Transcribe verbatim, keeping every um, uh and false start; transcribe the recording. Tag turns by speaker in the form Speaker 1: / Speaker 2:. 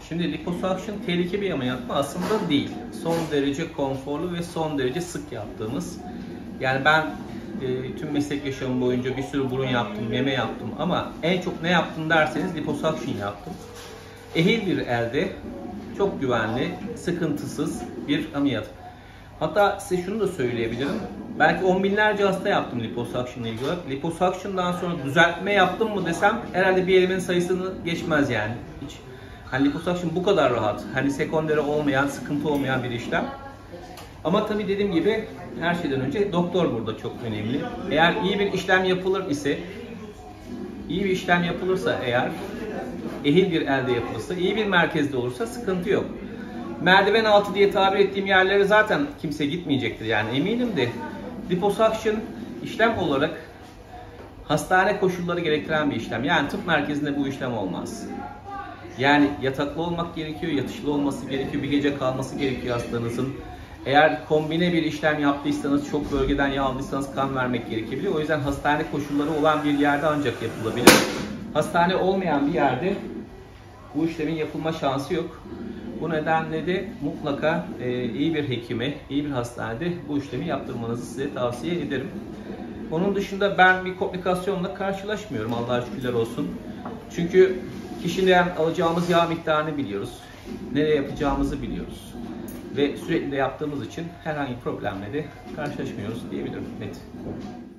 Speaker 1: Şimdi liposuction tehlikeli bir ameliyat mı? Aslında değil. Son derece konforlu ve son derece sık yaptığımız. Yani ben e, tüm meslek yaşamım boyunca bir sürü burun yaptım, meme yaptım ama en çok ne yaptım derseniz liposuction yaptım. Ehil bir elde çok güvenli, sıkıntısız bir ameliyat. Hatta size şunu da söyleyebilirim. Belki on binlerce hasta yaptım liposuction ile ilgili olarak. Liposuction'dan sonra düzeltme yaptım mı desem herhalde bir elimin sayısını geçmez yani. Hiç. Hani liposuction bu kadar rahat. Hani sekondere olmayan, sıkıntı olmayan bir işlem. Ama tabii dediğim gibi her şeyden önce doktor burada çok önemli. Eğer iyi bir işlem yapılır ise, iyi bir işlem yapılırsa eğer, ehil bir elde yapılırsa, iyi bir merkezde olursa sıkıntı yok. Merdiven altı diye tabir ettiğim yerlere zaten kimse gitmeyecektir yani eminim de. Liposuction işlem olarak hastane koşulları gerektiren bir işlem. Yani tıp merkezinde bu işlem olmaz. Yani yataklı olmak gerekiyor, yatışlı olması gerekiyor, bir gece kalması gerekiyor hastanızın. Eğer kombine bir işlem yaptıysanız, çok bölgeden yağ aldıysanız kan vermek gerekebiliyor. O yüzden hastane koşulları olan bir yerde ancak yapılabilir. Hastane olmayan bir yerde bu işlemin yapılma şansı yok. Bu nedenle de mutlaka e, iyi bir hekime, iyi bir hastanede bu işlemi yaptırmanızı size tavsiye ederim. Onun dışında ben bir komplikasyonla karşılaşmıyorum, Allah'a şükürler olsun. Çünkü kişiden alacağımız yağ miktarını biliyoruz, nereye yapacağımızı biliyoruz. Ve sürekli de yaptığımız için herhangi bir problemle de karşılaşmıyoruz diyebilirim net.